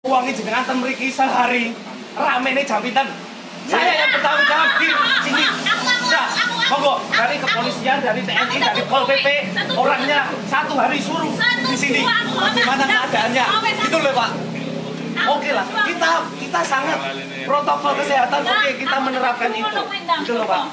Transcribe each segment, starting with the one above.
Uangnya jenengan ten mriki sehari rame nih jam pinten. Saya yang bertanggung jawab di sini. Ya, monggo dari kepolisian, dari TNI, dari Pol PP, orangnya satu hari suruh di sini. Bagaimana keadaannya? Gitu loh Pak. Oke lah, kita sangat protokol kesehatan. Oke, kita menerapkan itu. Gitu loh Pak.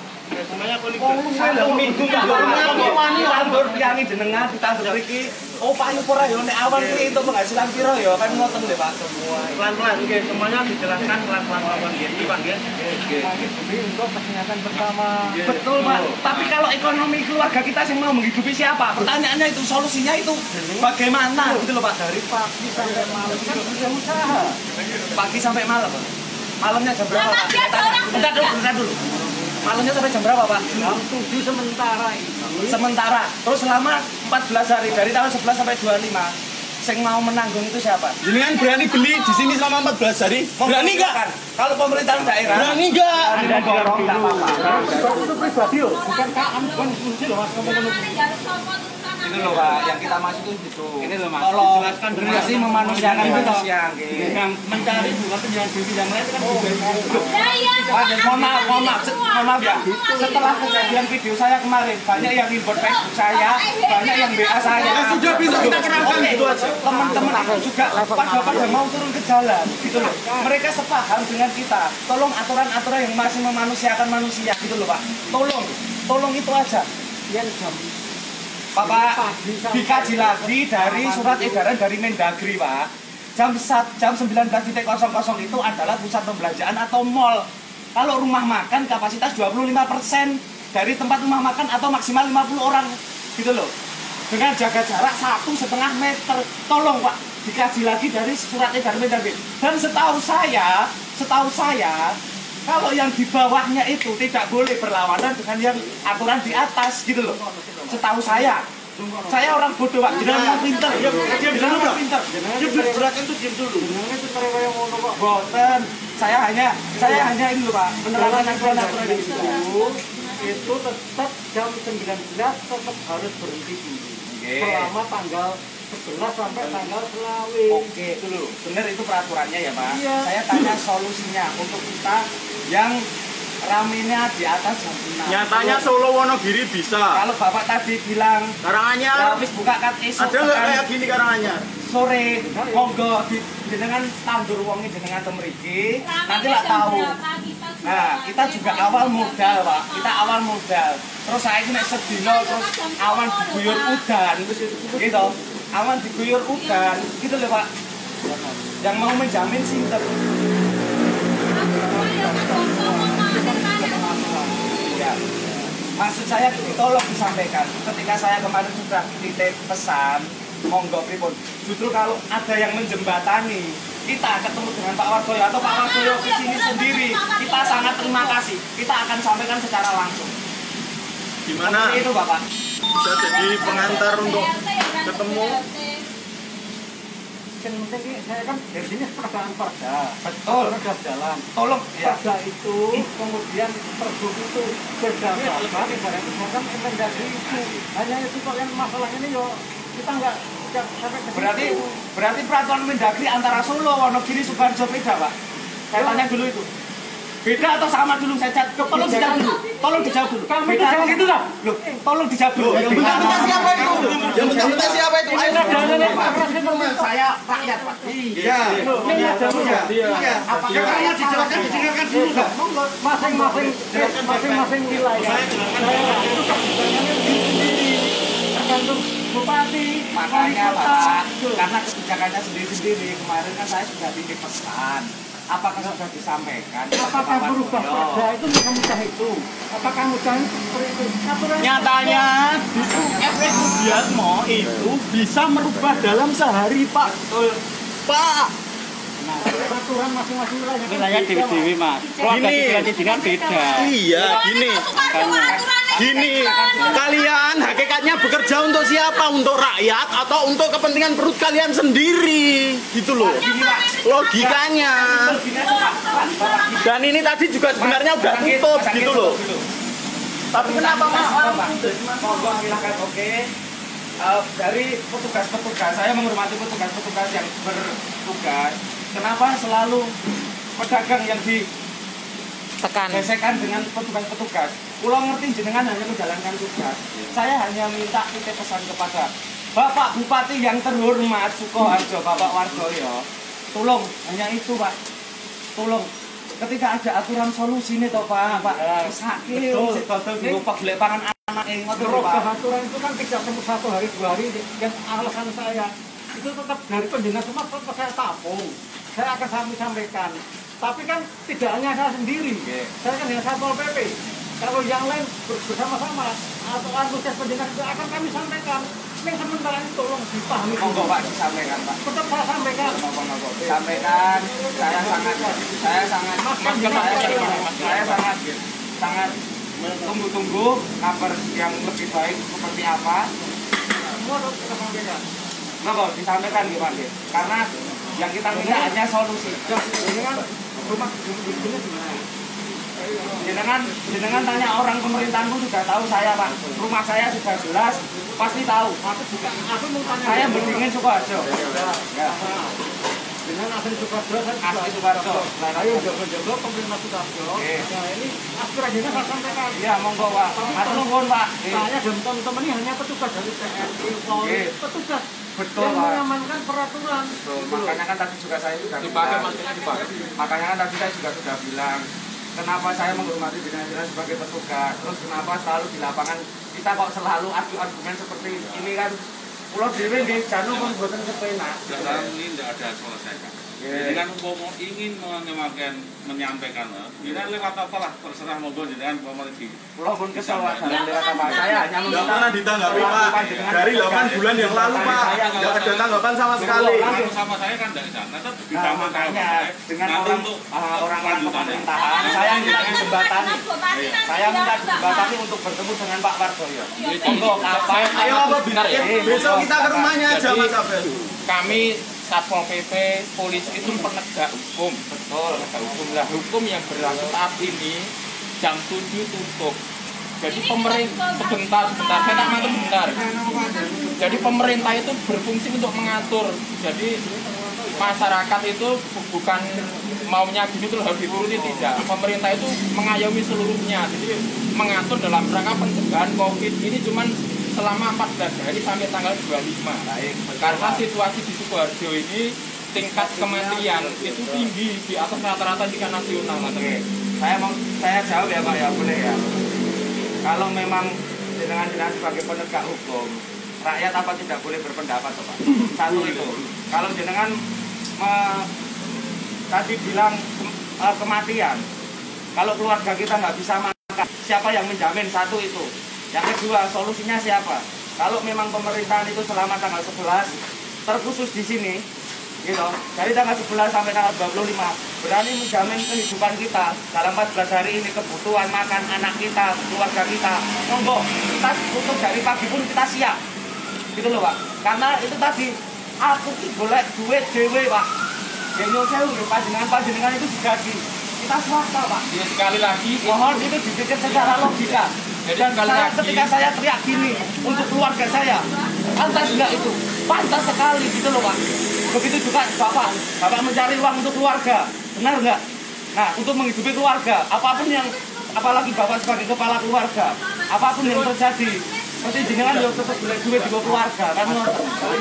Satu minggu tandur yang jenengan ditandur mriki. Oh Pak Yupora ya nek awan kuwi untuk penghasilan piro ya kan ngoten lho Pak semua. Pelan-pelan nggih, semuanya dijelaskan pelan-pelan nggih Pak nggih. Demi untuk kesehatan bersama. Betul Pak. Tapi kalau ekonomi keluarga kita yang mau menghidupi siapa? Pertanyaannya itu solusinya itu bagaimana gitu loh Pak. Dari pagi sampai malam kan bisa usaha. Pagi sampai malam. Malamnya jam berapa Pak? Bentar dulu. Malamnya sampai jam berapa Pak? Jam 7 sementara ini. Sementara. Terus selama 14 hari dari tanggal 11 sampai 25. Yang mau menanggung itu siapa? Jenengan berani beli di sini selama 14 hari? Berani enggak? Kalau pemerintahan daerah Berani enggak? tidak dorong enggak apa-apa. Itu pribadi loh, bukan KM, bukan fungsi loh Mas. Itu loh Pak, yang kita masuk itu gitu. Ini loh Mas, Kalau dijelaskan dulu. masih memanusiakan manusia. Yang mencari juga penjualan diri yang lain kan juga. Pak, mohon maaf ya. Setelah kejadian video saya kemarin, banyak yang inbox Facebook saya, banyak yang WA saya. Sudah bisa kita kenalkan gitu aja. Teman-teman aku juga pada mau turun ke jalan, gitu loh. Mereka sepaham dengan kita. Tolong aturan-aturan yang masih memanusiakan manusia, gitu loh Pak. Tolong itu aja. Yang jam Bapak, dikaji lagi dari surat edaran dari Mendagri, Pak. Jam 19.00 itu adalah pusat pembelanjaan atau mall. Kalau rumah makan kapasitas 25% dari tempat rumah makan atau maksimal 50 orang, gitu loh. Dengan jaga jarak 1,5 meter. Tolong, Pak, dikaji lagi dari surat edaran Mendagri. Dan setahu saya, kalau yang di bawahnya itu tidak boleh berlawanan dengan yang aturan di atas, gitu loh. Setahu saya orang bodoh Pak, jangan pinter, jangan pinter. beratkan tuh diam dulu. Itu mereka yang mau nolak. Boten, saya hanya ini loh Pak, menerapkan aturan-aturan Itu tetap jam 19 tetap harus berhenti dulu. Selama tanggal 11 sampai tanggal selawe. Oke, itu loh, bener itu peraturannya ya Pak. Iya. Saya tanya solusinya untuk kita yang ramenya di atas jam 6. Nyatanya Solo Wonogiri bisa. Kalau Bapak tadi bilang Karanganyar habis buka kat esok ada nggak kayak gini Karanganyar? sore monggo jenengan tandur wonge jenengan temriki nanti lah tahu. Nah, kita juga awal modal, Pak. Kita awal modal. Terus saya ini nek sedina terus awan diguyur udan gitu. Awan diguyur udan gitu loh, Pak. Yang mau menjamin sinten? Ya. Maksud saya tolong disampaikan. Ketika saya kemarin sudah titip pesan, monggo pripun. Justru kalau ada yang menjembatani, kita ketemu dengan Pak Wardoyo atau Pak Wardoyo ke sini sendiri, kita sangat terima kasih. Kita akan sampaikan secara langsung. Gimana? Seperti itu, Bapak. Bisa jadi pengantar untuk ketemu. Yang penting saya kan dari sini penegakan perda. Betul. Perda jalan. Tolong ya. Perda itu kemudian pergub itu berdasarkan ibaratnya misalkan Mendagri itu. Hanya itu kok yang masalah ini yo kita nggak sampai ke situ. Berarti peraturan Mendagri antara Solo, Wonogiri, Sukoharjo beda, Pak. Saya tanya dulu itu. Beda atau sama dulu saya cat. Tolong dijawab dulu. Tolong dijawab dulu. Kami Beda itu gitu lah. Loh, tolong dijawab dulu. Yang bentar-bentar siapa itu? Yang bentar-bentar siapa itu? Ayo Saya rakyat, Pak. Iya. Ini ada Iya. Apakah rakyat dijelaskan dulu enggak? masing-masing wilayah. Itu tergantung bupati, Makanya Pak, karena kebijakannya sendiri-sendiri. Kemarin kan saya sudah titip pesan. Apakah sudah disampaikan? Apakah berubah perda itu mudah itu? Apakah mudah seperti itu? Nyatanya itu efek Sudiatmo itu bisa merubah dalam sehari Pak. Pak. Nah, aturan masing-masing wilayah. Wilayah dewi-dewi Mas. Keluarga dengan beda. Iya, gini, kalian hakikatnya bekerja untuk siapa? Untuk rakyat atau untuk kepentingan perut kalian sendiri? Gitu loh. Logikanya. Dan ini tadi juga sebenarnya udah tutup gitu loh. Tapi kenapa Mas? Monggo silakan, oke. Dari petugas-petugas, saya menghormati petugas-petugas yang bertugas. kenapa selalu pedagang yang tekan. gesekan dengan petugas-petugas. Pulau ngerti jenengan hanya menjalankan tugas. Saya hanya minta titip pesan kepada Bapak Bupati yang terhormat Sukoharjo, Bapak Wardoyo. Tolong, hanya itu Pak. Tolong. Ketika ada aturan solusi nih toh Pak, sakit, betul, Pak boleh pangan anak yang ngotot Pak. Aturan itu kan tidak temu 1 hari 2 hari. Dan alasan saya itu tetap dari penjenengan semua tetap saya tampung. Saya akan sampaikan. Tapi kan tidak hanya saya sendiri. Saya kan hanya Satpol PP. Kalau yang lain bersama-sama atau antusias penjenengan itu akan kami sampaikan. Yang sementara ini tolong dipahami. Monggo Pak disampaikan Pak. Tetap saya sampaikan. Monggo disampaikan. Saya sangat tunggu-tunggu kabar yang lebih baik seperti apa. Semua harus kita sampaikan. Monggo disampaikan gimana? Karena yang kita minta hanya solusi. Ini kan rumah bisnisnya gimana? Jenengan tanya orang pemerintahan pun sudah tahu saya Pak. Rumah saya sudah jelas, pasti tahu. Aku mau tanya. Saya berdingin Sukoharjo. Ya. Dengan asli Sukoharjo, Asli Sukoharjo. Nah, ayo jago-jago pemerintah Sukoharjo. Nah, ini aspirasinya saya sampaikan. Iya, monggo Pak. Matur nuwun Pak. Saya dan teman-teman ini hanya petugas dari TNI, Polri, petugas betul yang Pak. mengamankan peraturan. Betul. Makanya kan tadi juga saya sudah bilang. Makanya kan tadi saya juga sudah bilang. Kenapa saya menghormati jenengan sebagai petugas? Terus kenapa selalu di lapangan kita kok selalu adu argumen seperti ini kan? Pulau Dewi di Janu pun buatan kepenak. Dalam ini tidak ada selesaikan. Jadi kan mau ingin menyampaikan, ini lewat apalah terserah monggo jenengan mau di. Pulau pun kesal dalam lewat apa? Saya hanya Nggak pernah ditanggapi Pak. Dari 8 bulan yang lalu Pak, nggak ada tanggapan sama sekali. Kalau sama saya kan dari sana, tetap ditambah makanya dengan orang-orang pemerintahan, saya minta dijembatani. Saya minta dijembatani untuk bertemu dengan Pak Wardoyo. Monggo kapan? Ayo apa benar ya? Besok kita ke rumahnya aja Mas Abel. Kami Satpol PP, polisi itu penegak hukum. Betul. Penegak hukum lah, hukum yang berlaku saat ini jam 7 tutup. Jadi pemerintah sebentar, saya tak matur sebentar. Jadi pemerintah itu berfungsi untuk mengatur. Jadi masyarakat itu bukan maunya gini terus harus dituruti, tidak. Pemerintah itu mengayomi seluruhnya. Jadi mengatur dalam rangka pencegahan COVID ini cuman selama 14 hari sampai tanggal 25. Baik. Karena situasi di Sukoharjo ini tingkat kematian itu tinggi di atas rata-rata tingkat nasional. Oke. Saya jawab ya Pak ya, boleh ya. Kalau memang jenengan sebagai penegak hukum, rakyat apa tidak boleh berpendapat Pak? Satu itu. Kalau jenengan tadi bilang kematian, kalau keluarga kita nggak bisa makan, siapa yang menjamin? Satu itu. Yang kedua, solusinya siapa? Kalau memang pemerintahan itu selama tanggal 11 terkhusus di sini, gitu, dari tanggal 11 sampai tanggal 25 berani menjamin kehidupan kita dalam 14 hari ini, kebutuhan makan anak kita, keluarga kita, monggo kita tutup dari pagi pun kita siap, gitu loh Pak. Karena itu tadi aku golek duit dewe Pak. Genyo sewu panjenengan itu digaji. Kita swasta Pak. Ya, sekali lagi mohon itu dipikir secara logika. Jadi Dan ketika saya teriak gini untuk keluarga saya, pantas enggak itu? Pantas sekali gitu loh Pak. Begitu juga Bapak mencari uang untuk keluarga, benar enggak? Nah, untuk menghidupi keluarga, apapun yang, apalagi Bapak sebagai kepala keluarga, apapun yang terjadi, seperti jenengan yo tetap boleh duit di keluarga kan ngoten.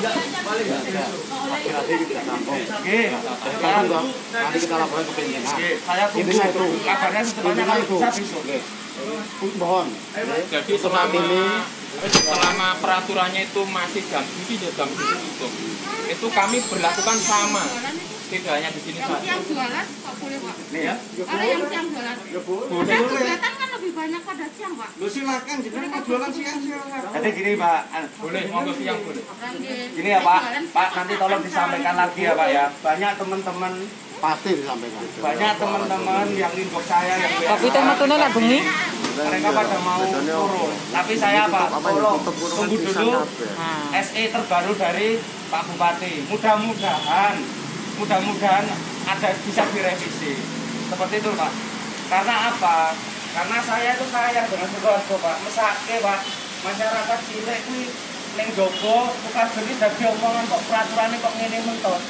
Nanti kita laporan ke penyidik. Saya tunggu kabarnya setelahnya kalau bisa besok. Mohon. jadi selama peraturannya itu masih jam 7 ya jam 7 tutup. Itu kami berlakukan sama. Tidak hanya di sini saja. Yang jualan kok boleh Pak? Nih ya. Kalau yang siang jualan. Saya kegiatan kan lebih banyak pada siang Pak. Lu silakan, jenengan mau jualan siang. Jadi gini Pak, Boleh, monggo siang boleh. gini ya Pak, nanti tolong disampaikan lagi ya Pak ya. Banyak teman-teman, Pasti disampaikan. banyak teman-teman yang inbox saya yang Tapi teman-teman lah bengi. mereka pada mau turun. Tapi saya Pak, tolong tunggu dulu SE terbaru dari Pak Bupati. Mudah-mudahan ada bisa direvisi. Seperti itu Pak. Karena apa? Karena saya itu sayang dengan Sukoharjo Pak. Mesake Pak. Masyarakat cilik kuwi ning jogo Sukoharjo iki dadi omongan kok peraturannya kok ngene mentos.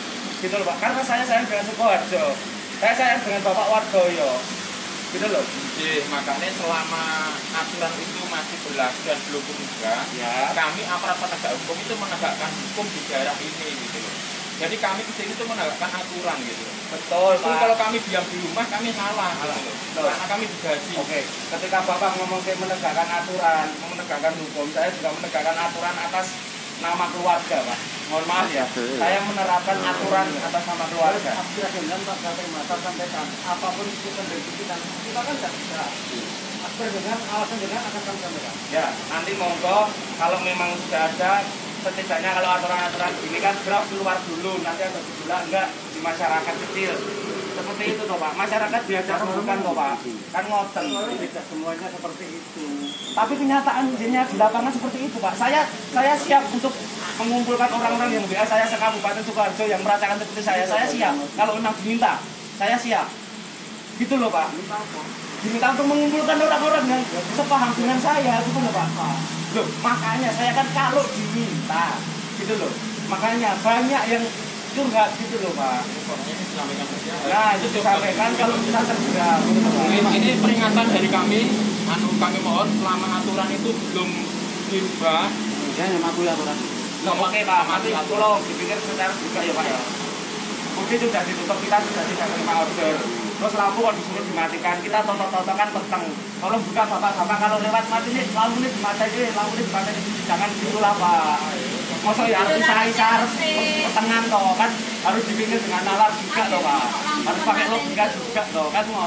Gitu loh Pak, karena saya sayang dengan Sukoharjo, saya sayang dengan Bapak Wardoyo, gitu loh. Jadi makanya selama aturan itu masih berlaku dan belum berubah, Ya. kami aparat penegak hukum itu menegakkan hukum di daerah ini gitu loh. Jadi kami di sini itu menegakkan aturan gitu loh. Betul Jadi Pak. kalau kami diam di rumah kami salah gitu loh. Betul. Karena kami digaji. Oke, ketika Bapak ngomong kayak menegakkan aturan, menegakkan hukum, saya juga menegakkan aturan atas nama keluarga Pak. Mohon maaf ya, saya menerapkan aturan atas nama keluarga. Aspirasi dan Pak Gatot Mata sampaikan apapun itu kita kan tidak bisa. Aspirasi dengan alasan dengan akan kami sampaikan. Ya, nanti monggo kalau memang sudah ada, setidaknya kalau aturan-aturan ini kan draft keluar dulu, nanti ada gejolak enggak di masyarakat kecil. Seperti itu toh Pak, masyarakat diajak bukan toh Pak, kan ngoten. Tidak semuanya seperti itu. Tapi kenyataannya di lapangan seperti itu Pak. Saya siap untuk mengumpulkan orang-orang yang WA saya se-Kabupaten Sukoharjo yang merasakan seperti saya siap. Kalau memang diminta, saya siap. Gitu loh Pak. Diminta untuk mengumpulkan orang-orang yang sepaham dengan saya, gitu loh Pak. Loh, makanya saya kan kalau diminta, gitu loh. Makanya banyak yang curhat gitu loh Pak. Nah, itu disampaikan kalau bisa segera. Ini peringatan dari kami, kami mohon selama aturan itu belum diubah. Ya, mematuhi aturan. Loh, oke Pak, nanti kalau dipikir secara juga ya Pak ya. Mungkin sudah ditutup, kita sudah tidak terima order. Terus lampu kalau di sini dimatikan, kita tonton-tonton peteng. Tolong buka bapak-bapak kalau lewat mati nih, lampu ini dimatiin, jangan gitulah Pak. Masa ya harus isar pertengahan toh kan harus dipikir dengan nalar juga toh Pak. Harus pakai logika juga toh kan mau.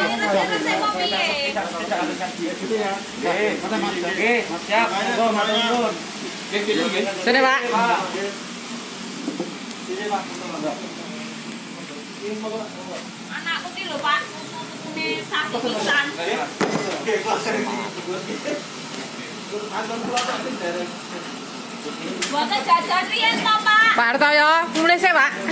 Tidak bisa gitu ya. Oke, siap. Monggo matur nuwun. Sini Pak. Sini Pak. Anakku ki lho Pak, susu-susune satu pisan. Buatnya jajan riyen to Pak. Pak Hartoyo, mulai sih Pak.